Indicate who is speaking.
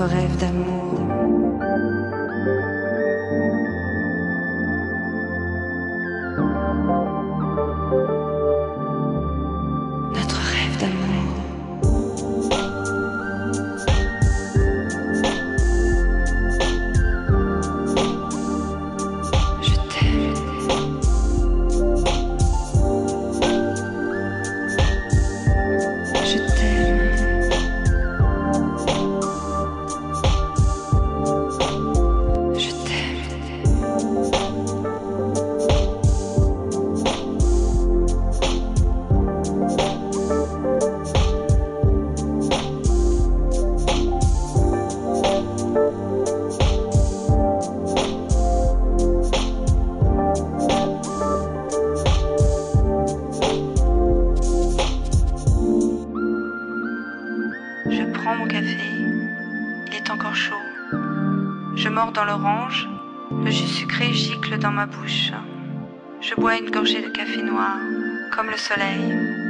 Speaker 1: notre rêve d'amour. Notre rêve d'amour. Je t'aime. Je t'aime. Je prends mon café, il est encore chaud. Je mords dans l'orange, le jus sucré gicle dans ma bouche. Je bois une gorgée de café noir, comme le soleil.